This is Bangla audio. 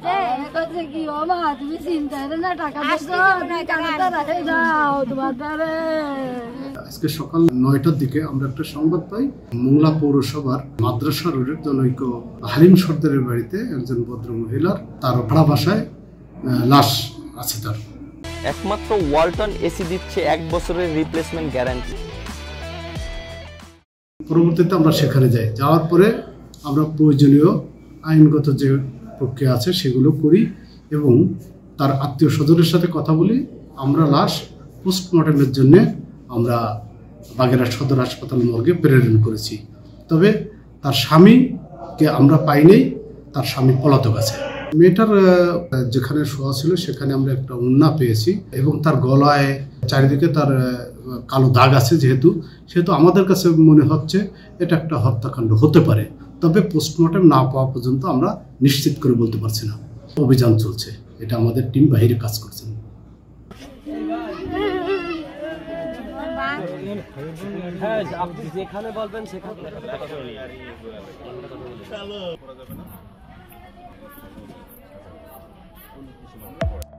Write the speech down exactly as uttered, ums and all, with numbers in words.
আজকে সকাল নয়টার দিকে আমরা একটা সংবাদ পাই মোংলা পৌরসভার মাদ্রাসা রোডের জনৈক হালিম সর্দারের বাড়িতে একজন ভদ্র মহিলার তার ভাড়া বাসায় লাশ আছে। তার একমাত্র ওয়ালটন এসি দিচ্ছে এক বছরের রিপ্লেসমেন্ট গ্যারান্টি। পরবর্তীতে আমরা সেখানে যাই, যাওয়ার পরে আমরা প্রয়োজনীয় আইনগত যে প্রক্রিয়া আছে সেগুলো করি এবং তার আত্মীয় স্বজনের সাথে কথা বলি। আমরা লাশ পোস্টমর্টমের জন্য আমরা বাগেরহাট সদর হাসপাতাল মর্গে প্রেরণ করেছি। তবে তার স্বামীকে আমরা পাইনি, তার স্বামী পলাতক আছে। মেয়েটার যেখানে শোয়া ছিল সেখানে আমরা একটা উন্না পেয়েছি এবং তার গলায় চারিদিকে তার কালো দাগ আছে। যেহেতু সেহেতু আমাদের কাছে মনে হচ্ছে এটা একটা হত্যাকাণ্ড হতে পারে, তবে পোস্টমর্টম না পাওয়া পর্যন্ত আমরা নিশ্চিত করে বলতে পারছি না। অভিযান চলছে, এটা আমাদের টিম বাইরে কাজ করছেন। হ্যাঁ, আপনি যেখানে বলবেন সেখানে